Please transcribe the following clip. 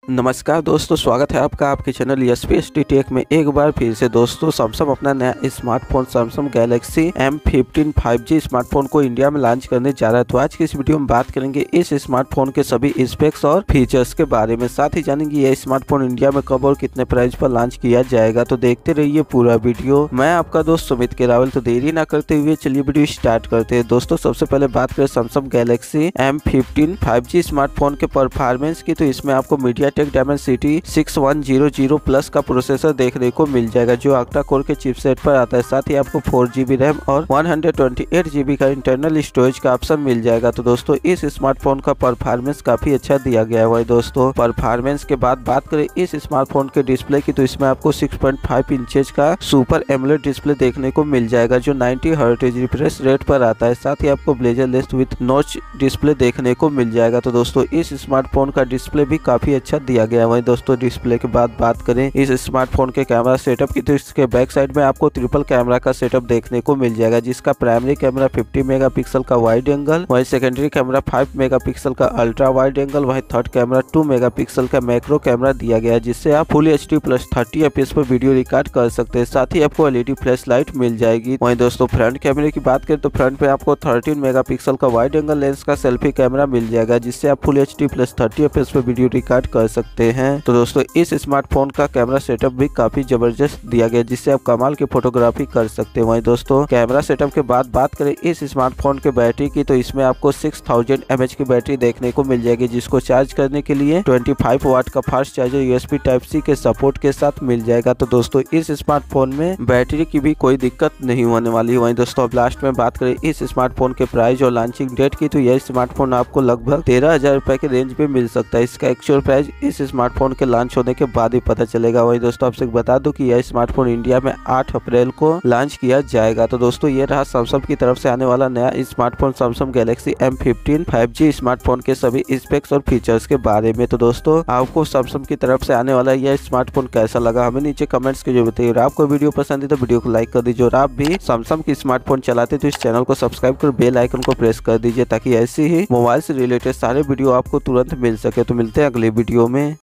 नमस्कार दोस्तों, स्वागत है आपका आपके चैनल एसपीएसटी टेक में एक बार फिर से। दोस्तों सैमसंग अपना नया smartphone Samsung Galaxy M15 5G smartphone को इंडिया में लॉन्च करने जा रहा है। तो आज की इस वीडियो में बात करेंगे इस स्मार्टफोन के सभी स्पेक्स और फीचर्स के बारे में। साथ ही जानेंगे यह स्मार्टफोन इंडिया में कब और कितने प्राइस पर लॉन्च किया जाएगा। तो देखते रहिए पूरा वीडियो। मैं आपका दोस्त सुमित केरावल। तो देरी ना करते हुए चलिए वीडियो स्टार्ट करते हैं। दोस्तों सबसे पहले बात करें Samsung Galaxy M15 5G smartphone के परफॉर्मेंस की, तो इसमें आपको मीडियाटेक डायमेंसिटी 6100 प्लस का प्रोसेसर देखने को मिल जाएगा जो ऑक्टा कोर के चिपसेट पर आता है। साथ ही आपको 4GB रैम और 128GB का इंटरनल स्टोरेज का ऑप्शन मिल जाएगा। तो दोस्तों इस स्मार्टफोन का परफॉर्मेंस काफी अच्छा दिया गया है। दोस्तों परफॉर्मेंस के बाद बात करें इस स्मार्टफोन के डिस्प्ले की, तो इसमें आपको 6.5 इंचेस का सुपर एमोलेड डिस्प्ले देखने को मिल जाएगा जो 90 हर्ट्ज रिफ्रेश रेट पर आता है। साथ ही आपको ब्लेजरलेस विद नॉच डिस्प्ले देखने को मिल जाएगा। तो दोस्तों इस स्मार्टफोन का डिस्प्ले भी काफी अच्छा दिया गया है। वहीं दोस्तों डिस्प्ले के बाद बात करें इस स्मार्टफोन के कैमरा सेटअप की, तो इसके बैक साइड में आपको ट्रिपल कैमरा का सेटअप देखने को मिल जाएगा जिसका प्राइमरी कैमरा 50 मेगापिक्सल का वाइड एंगल, वहीं सेकेंडरी कैमरा 5 मेगापिक्सल का अल्ट्रा वाइड एंगल, वहीं थर्ड कैमरा 2 मेगापिक्सल का मैक्रो कैमरा दिया गया है जिससे आप फुल HD प्लस 30 FPS पर वीडियो रिकॉर्ड कर सकते हैं। साथ ही आपको LED फ्लैश लाइट मिल जाएगी। वहीं दोस्तों फ्रंट कैमरे की बात करें तो फ्रंट पे आपको 13 मेगापिक्सल का वाइड एंगल लेंस का सेल्फी कैमरा मिल जाएगा जिससे आप फुल HD प्लस 30 FPS पर वीडियो रिकॉर्ड कर सकते हैं। तो दोस्तों इस स्मार्टफोन का कैमरा सेटअप भी काफी जबरदस्त दिया गया जिससे आप कमाल की फोटोग्राफी कर सकते हैं। वहीं दोस्तों कैमरा सेटअप के बाद बात करें इस स्मार्टफोन के बैटरी की, तो इसमें आपको 6000 mAh की बैटरी देखने को मिल जाएगी जिसको चार्ज करने के लिए 25 वाट का फास्ट चार्जर USB Type-C के सपोर्ट के साथ मिल जाएगा। तो दोस्तों इस स्मार्टफोन में बैटरी की भी कोई दिक्कत नहीं होने वाली है। वहीं दोस्तों अब लास्ट में बात करें इस स्मार्टफोन के प्राइस और लॉन्चिंग डेट की, तो यह स्मार्टफोन आपको लगभग 13,000 रुपए के रेंज में मिल सकता है। इसका एक्चुअल प्राइस इस स्मार्टफोन के लॉन्च होने के बाद ही पता चलेगा। वही दोस्तों आपसे बता दूं कि यह स्मार्टफोन इंडिया में 8 अप्रैल को लॉन्च किया जाएगा। तो दोस्तों ये रहा सैमसंग की तरफ से आने वाला नया smartphone Samsung Galaxy M15 5G smartphone के सभी स्पेक्स और फीचर्स के बारे में। तो दोस्तों आपको सैमसंग की तरफ से आने वाला यह स्मार्टफोन कैसा लगा हमें नीचे कमेंट्स के जो बताइए। और आपको वीडियो पसंद है तो वीडियो को लाइक कर दीजिए। और आप भी सैमसंग की स्मार्टफोन चलाते तो इस चैनल को सब्सक्राइब कर बेल आइकन को प्रेस कर दीजिए ताकि ऐसी ही मोबाइल से रिलेटेड सारे वीडियो आपको तुरंत मिल सके। तो मिलते हैं अगले वीडियो में।